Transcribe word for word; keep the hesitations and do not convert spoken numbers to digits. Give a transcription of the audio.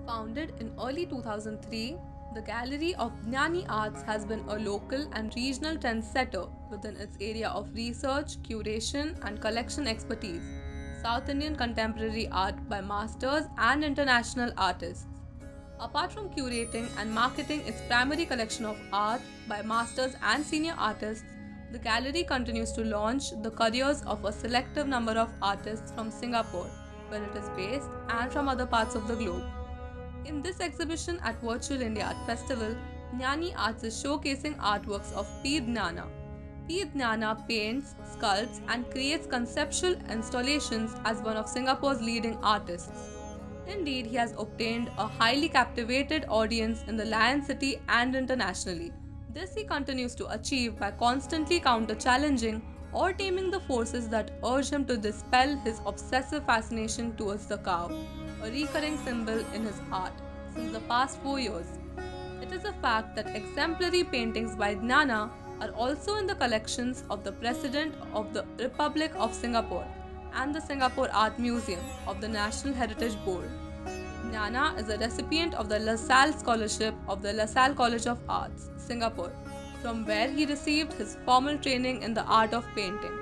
Founded in early two thousand three, the Gallery of Jnani Arts has been a local and regional trendsetter within its area of research, curation, and collection expertise, South Indian contemporary art by masters and international artists. Apart from curating and marketing its primary collection of art by masters and senior artists, the gallery continues to launch the careers of a selective number of artists from Singapore, where it is based, and from other parts of the globe. In this exhibition at Virtual India Art Festival, Jnani Arts is showcasing artworks of P. Jnana. P. Jnana paints, sculpts, and creates conceptual installations as one of Singapore's leading artists. Indeed, he has obtained a highly captivated audience in the Lion City and internationally. This he continues to achieve by constantly counter-challenging or taming the forces that urge him to dispel his obsessive fascination towards the cow, a recurring symbol in his art since the past four years. It is a fact that exemplary paintings by Jnana are also in the collections of the President of the Republic of Singapore and the Singapore Art Museum of the National Heritage Board. Jnana is a recipient of the LaSalle Scholarship of the LaSalle College of Arts, Singapore, from where he received his formal training in the art of painting.